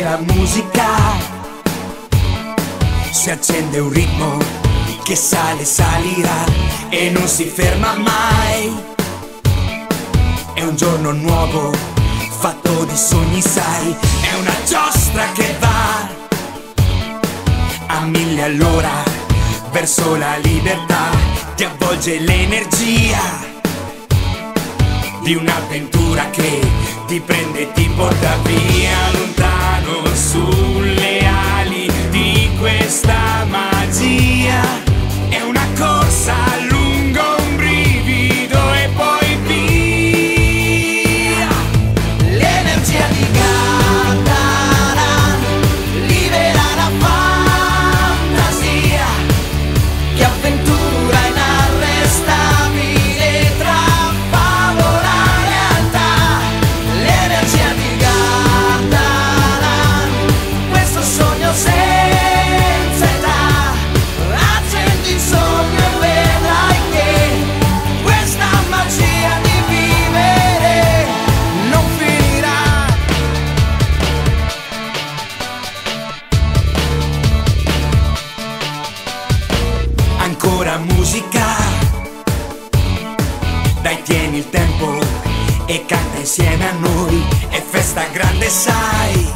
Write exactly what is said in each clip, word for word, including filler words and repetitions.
la musica, si accende un ritmo che sale, salirà e non si ferma mai. È un giorno nuovo, fatto di sogni, sai, è una giostra che va a mille all'ora verso la libertà. Ti avvolge l'energia di un'avventura che ti prende e ti porta via lontano sulle ali di questa magia. È una corsa lungo un brivido e poi via. L'energia di Catalan libera la fantasia. Che avventura inarrestabile tra favola e realtà. L'energia di Catalan, questo sogno senza età. Accendi il sogno e vedrai che questa magia di vivere non finirà. Ancora musica, dai, tieni il tempo e canta insieme a noi. È festa grande, sai,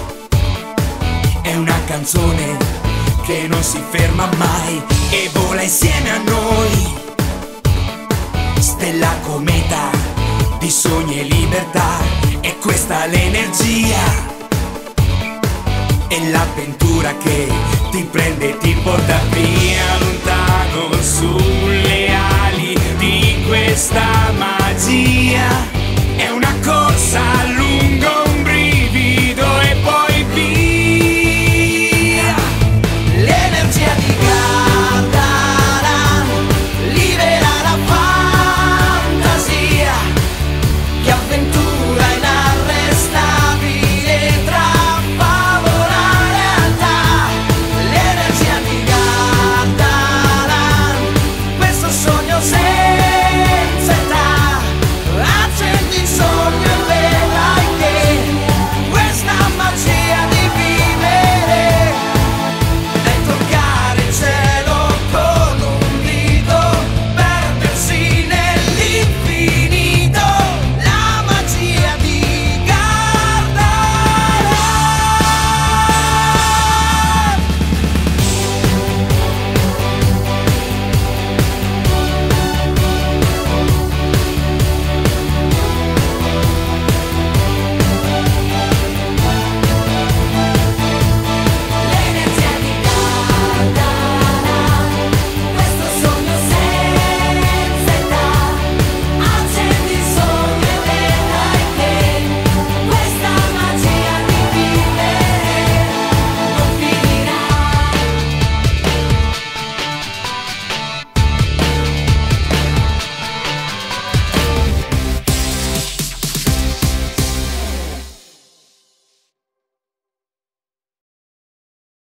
è una canzone che non si ferma mai e vola insieme a noi. Stella cometa di sogni e libertà, è questa l'energia. È l'avventura che ti prende e ti porta via lontano sulle ali di questa magia.